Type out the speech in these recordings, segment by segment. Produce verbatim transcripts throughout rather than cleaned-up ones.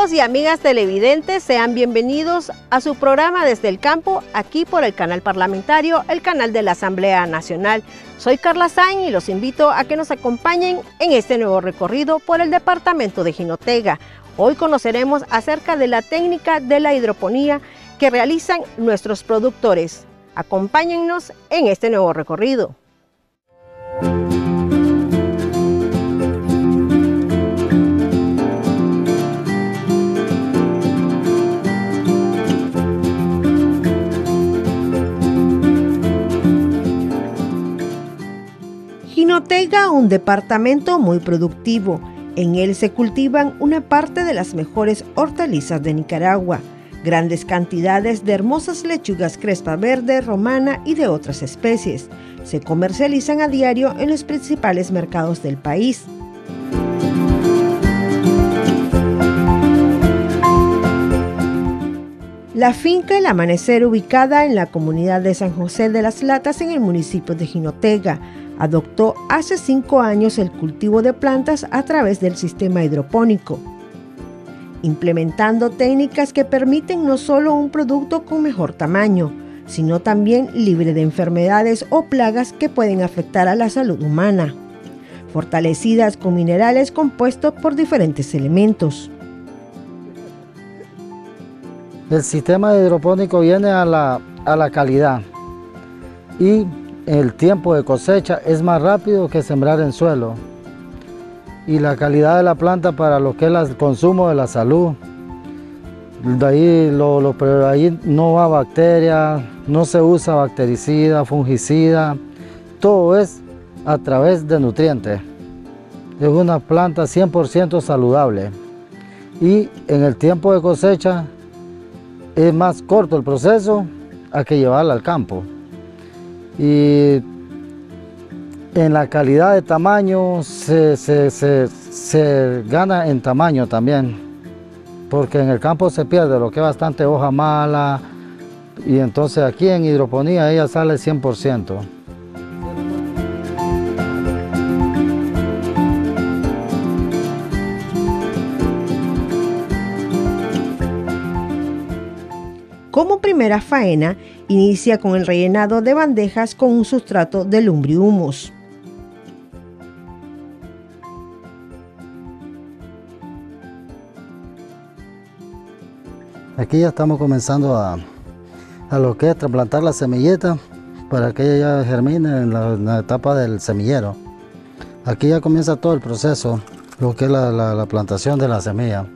Amigos y amigas televidentes, sean bienvenidos a su programa Desde el Campo, aquí por el canal parlamentario, el canal de la Asamblea Nacional. Soy Carla Sainz y los invito a que nos acompañen en este nuevo recorrido por el departamento de Jinotega. Hoy conoceremos acerca de la técnica de la hidroponía que realizan nuestros productores. Acompáñennos en este nuevo recorrido. Jinotega, un departamento muy productivo. En él se cultivan una parte de las mejores hortalizas de Nicaragua, grandes cantidades de hermosas lechugas crespa verde, romana y de otras especies. Se comercializan a diario en los principales mercados del país. La finca El Amanecer, ubicada en la comunidad de San José de las Latas, en el municipio de Jinotega, adoptó hace cinco años el cultivo de plantas a través del sistema hidropónico, implementando técnicas que permiten no solo un producto con mejor tamaño, sino también libre de enfermedades o plagas que pueden afectar a la salud humana, fortalecidas con minerales compuestos por diferentes elementos. El sistema hidropónico viene a la, a la calidad y el tiempo de cosecha es más rápido que sembrar en suelo, y la calidad de la planta para lo que es el consumo de la salud. De ahí, lo, lo, pero ahí no va bacteria, no se usa bactericida, fungicida, todo es a través de nutrientes. Es una planta cien por ciento saludable, y en el tiempo de cosecha es más corto el proceso a que llevarla al campo. Y en la calidad de tamaño se, se, se, se gana en tamaño también, porque en el campo se pierde lo que es bastante hoja mala, y entonces aquí en hidroponía ella sale cien por ciento. Como primera faena, inicia con el rellenado de bandejas con un sustrato de lumbrihumus. Aquí ya estamos comenzando a, a lo que es trasplantar la semilleta para que ella ya germine en la, en la etapa del semillero. Aquí ya comienza todo el proceso, lo que es la, la, la plantación de la semilla.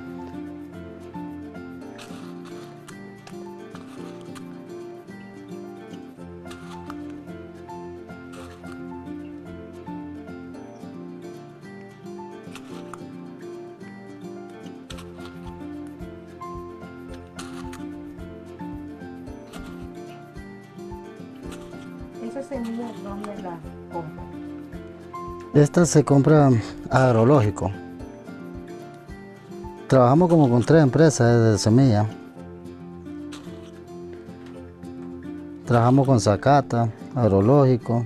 ¿Esa semilla dónde la compra? Esta se compra agrológico. Trabajamos como con tres empresas de semilla. Trabajamos con Zacata, agrológico.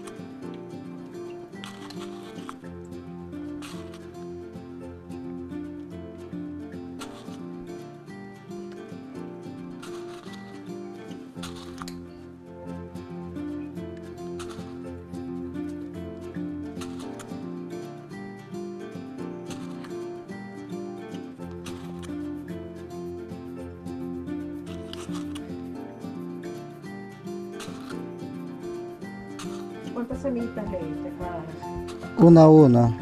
¿Cuántas semillitas le diste cada vez? Una a una.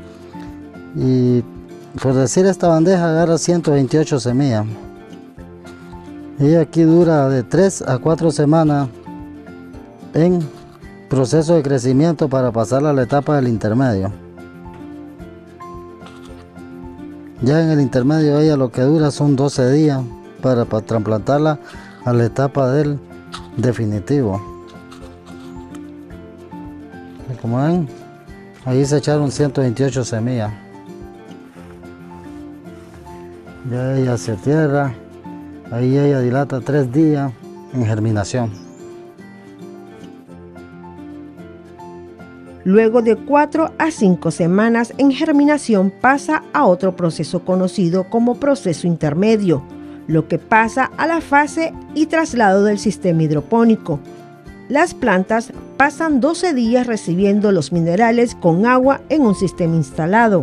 Y por decir, esta bandeja agarra ciento veintiocho semillas. Y aquí dura de tres a cuatro semanas en proceso de crecimiento para pasar a la etapa del intermedio. Ya en el intermedio ella lo que dura son doce días para, para trasplantarla a la etapa del definitivo. Y como ven, ahí se echaron ciento veintiocho semillas. Ya ella se tierra, ahí ella dilata tres días en germinación. Luego de cuatro a cinco semanas en germinación pasa a otro proceso conocido como proceso intermedio, lo que pasa a la fase y traslado del sistema hidropónico. Las plantas pasan doce días recibiendo los minerales con agua en un sistema instalado.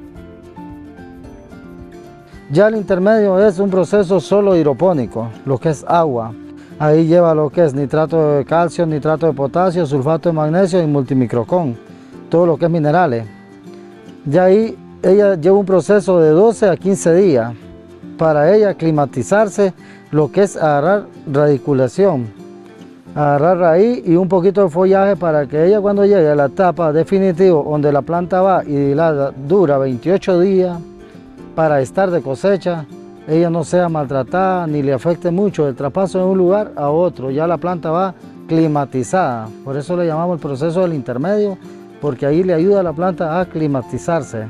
Ya el intermedio es un proceso solo hidropónico, lo que es agua. Ahí lleva lo que es nitrato de calcio, nitrato de potasio, sulfato de magnesio y multimicrocón, todo lo que es minerales. Ya ahí ella lleva un proceso de doce a quince días para ella aclimatizarse, lo que es agarrar radiculación, agarrar raíz y un poquito de follaje para que ella cuando llegue a la etapa definitiva donde la planta va y la dura veintiocho días para estar de cosecha, ella no sea maltratada ni le afecte mucho el traspaso de un lugar a otro, ya la planta va climatizada. Por eso le llamamos el proceso del intermedio, porque ahí le ayuda a la planta a climatizarse.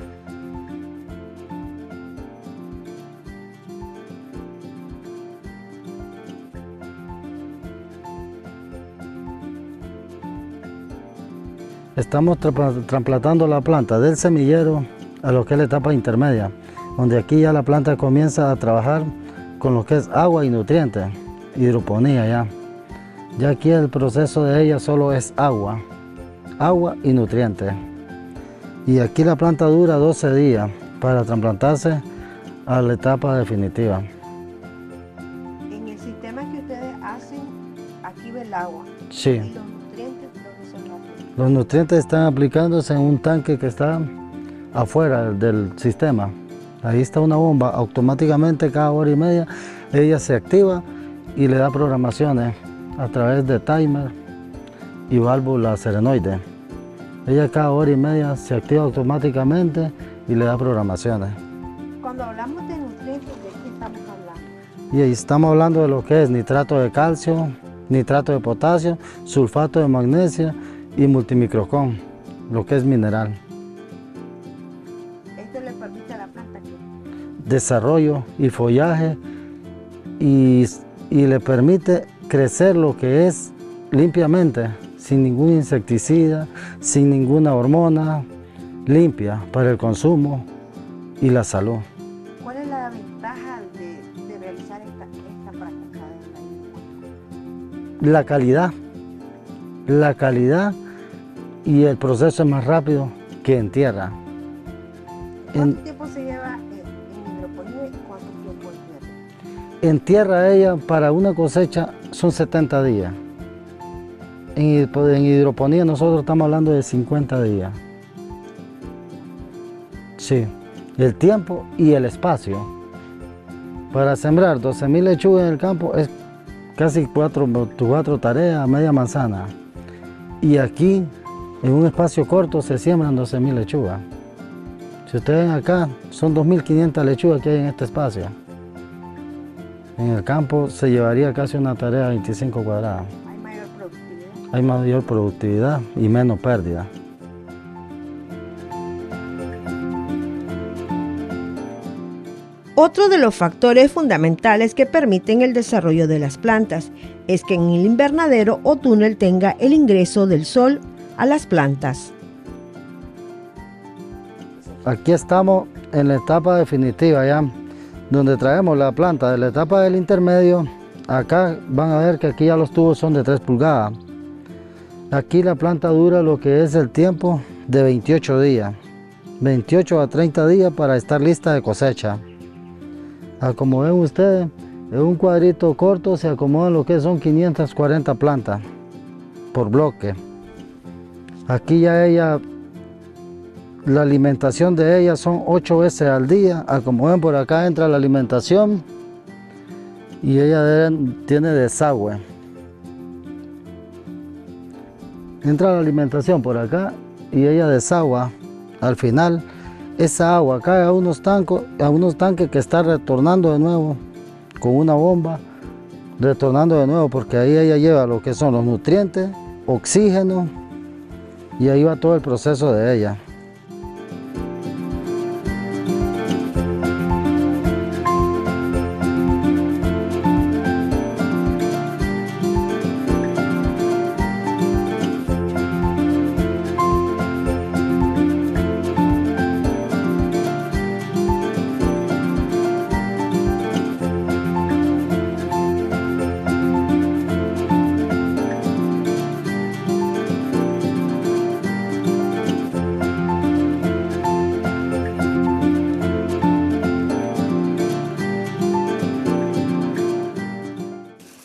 Estamos trasplantando la planta del semillero a lo que es la etapa intermedia, donde aquí ya la planta comienza a trabajar con lo que es agua y nutrientes, hidroponía ya. Ya aquí el proceso de ella solo es agua, agua y nutrientes. Y aquí la planta dura doce días para trasplantarse a la etapa definitiva. En el sistema que ustedes hacen, aquí ve el agua. Sí. ¿Y los nutrientes dónde son los? Los nutrientes están aplicándose en un tanque que está afuera del sistema. Ahí está una bomba, automáticamente cada hora y media ella se activa y le da programaciones a través de timer y válvula serenoide. Ella cada hora y media se activa automáticamente y le da programaciones. Cuando hablamos de nutrientes, ¿de qué estamos hablando? Y ahí estamos hablando de lo que es nitrato de calcio, nitrato de potasio, sulfato de magnesio y multimicrocón, lo que es mineral. ¿Esto le permite a la planta que desarrollo y follaje y, y le permite crecer lo que es limpiamente, sin ningún insecticida, sin ninguna hormona, limpia para el consumo y la salud? ¿Cuál es la ventaja de, de realizar esta, esta práctica de la La calidad, la calidad y el proceso es más rápido que en tierra. ¿Cuánto en, tiempo se lleva en, en hidroponía y cuánto tiempo en tierra? En tierra ella para una cosecha son setenta días. En, en hidroponía nosotros estamos hablando de cincuenta días. Sí, el tiempo y el espacio. Para sembrar doce mil lechugas en el campo es casi cuatro, cuatro tareas, media manzana. Y aquí, en un espacio corto, se siembran doce mil lechugas. Si ustedes ven acá, son dos mil quinientas lechugas que hay en este espacio. En el campo se llevaría casi una tarea de veinticinco cuadradas. Hay mayor productividad. Hay mayor productividad y menos pérdida. Otro de los factores fundamentales que permiten el desarrollo de las plantas es que en el invernadero o túnel tenga el ingreso del sol a las plantas. Aquí estamos en la etapa definitiva ya, donde traemos la planta de la etapa del intermedio. Acá van a ver que aquí ya los tubos son de tres pulgadas. Aquí la planta dura lo que es el tiempo de veintiocho días, veintiocho a treinta días para estar lista de cosecha. Como ven ustedes, en un cuadrito corto se acomodan lo que son quinientas cuarenta plantas por bloque. Aquí ya ella, la alimentación de ella son ocho veces al día. Como ven por acá entra la alimentación y ella tiene desagüe. Entra la alimentación por acá y ella desagua. Al final esa agua cae a unos, tanco, a unos tanques que está retornando de nuevo con una bomba, retornando de nuevo porque ahí ella lleva lo que son los nutrientes, oxígeno y ahí va todo el proceso de ella.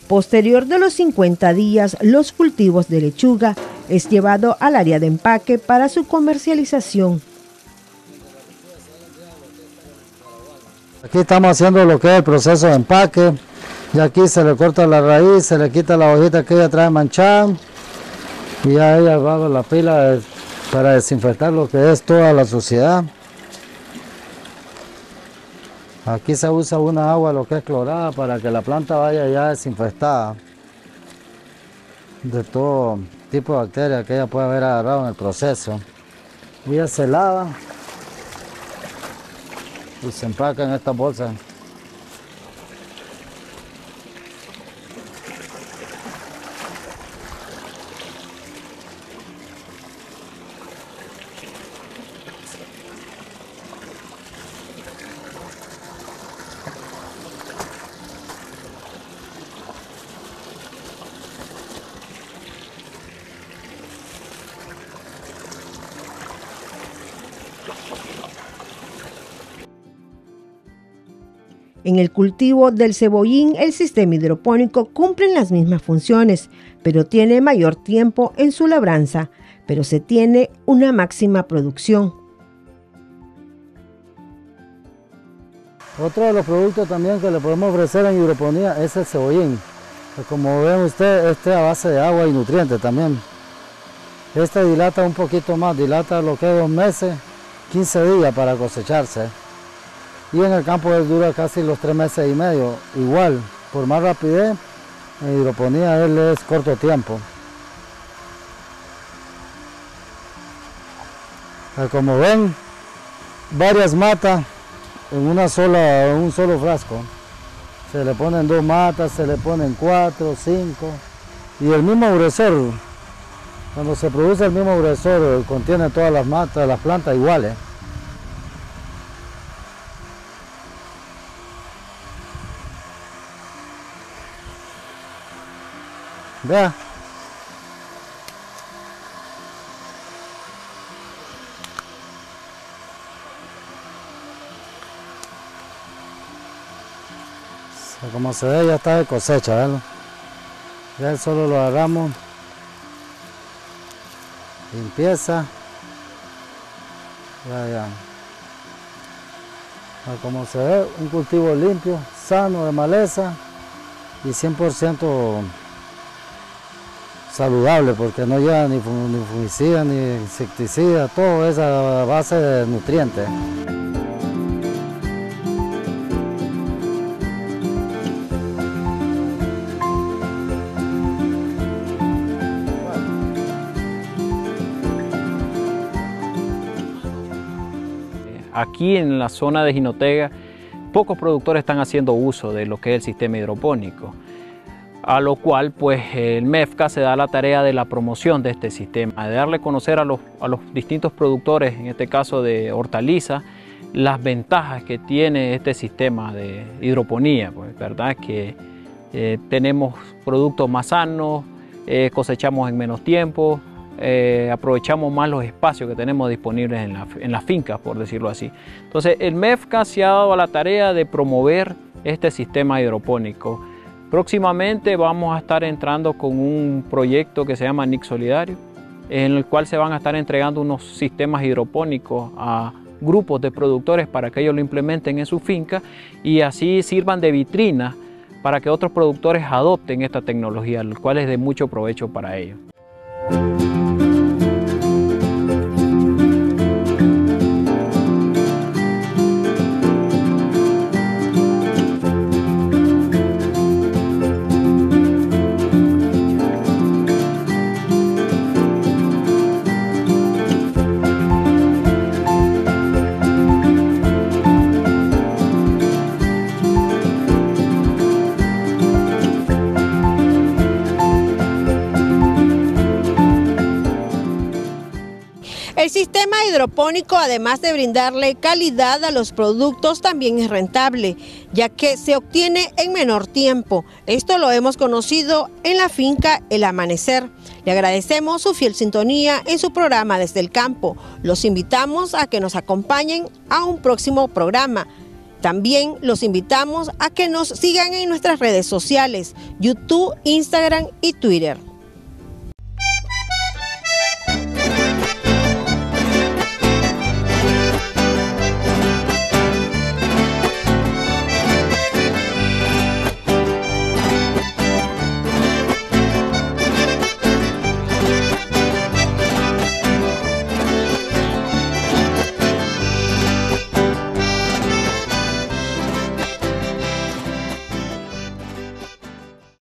Posterior de los cincuenta días, los cultivos de lechuga es llevado al área de empaque para su comercialización. Aquí estamos haciendo lo que es el proceso de empaque. Y aquí se le corta la raíz, se le quita la hojita que ella trae manchada. Y ya ella va a la pila para desinfectar lo que es toda la suciedad. Aquí se usa una agua lo que es clorada para que la planta vaya ya desinfectada de todo tipo de bacterias que ella puede haber agarrado en el proceso. Y ya se lava y se empaca en estas bolsas. En el cultivo del cebollín, el sistema hidropónico cumple las mismas funciones, pero tiene mayor tiempo en su labranza, pero se tiene una máxima producción. Otro de los productos también que le podemos ofrecer en hidroponía es el cebollín. Que como ven ustedes, este a base de agua y nutrientes también. Este dilata un poquito más, dilata lo que es dos meses, quince días para cosecharse. Y en el campo él dura casi los tres meses y medio. Igual, por más rapidez, en hidroponía él es corto tiempo. Como ven, varias matas en una sola, en un solo frasco. Se le ponen dos matas, se le ponen cuatro, cinco. Y el mismo gruesor, cuando se produce el mismo gruesor, contiene todas las matas, las plantas iguales. Vea. Como se ve, ya está de cosecha, ¿verdad? Ya solo lo agarramos, limpieza, ya, ya. Como se ve, un cultivo limpio, sano, de maleza y cien por ciento saludable, porque no lleva ni fungicida ni insecticida, todo es a base de nutrientes. Aquí en la zona de Jinotega, pocos productores están haciendo uso de lo que es el sistema hidropónico, a lo cual pues el MEFCA se da la tarea de la promoción de este sistema, de darle a conocer a los, a los distintos productores, en este caso de hortalizas, las ventajas que tiene este sistema de hidroponía, pues, ¿verdad? Que eh, tenemos productos más sanos, eh, cosechamos en menos tiempo, Eh, aprovechamos más los espacios que tenemos disponibles en, la, en las fincas, por decirlo así. Entonces el MEFCA se ha dado a la tarea de promover este sistema hidropónico. Próximamente vamos a estar entrando con un proyecto que se llama N I C Solidario, en el cual se van a estar entregando unos sistemas hidropónicos a grupos de productores para que ellos lo implementen en su finca y así sirvan de vitrina para que otros productores adopten esta tecnología, lo cual es de mucho provecho para ellos. El sistema hidropónico, además de brindarle calidad a los productos, también es rentable, ya que se obtiene en menor tiempo. Esto lo hemos conocido en la finca El Amanecer. Le agradecemos su fiel sintonía en su programa Desde el Campo. Los invitamos a que nos acompañen a un próximo programa. También los invitamos a que nos sigan en nuestras redes sociales, YouTube, Instagram y Twitter.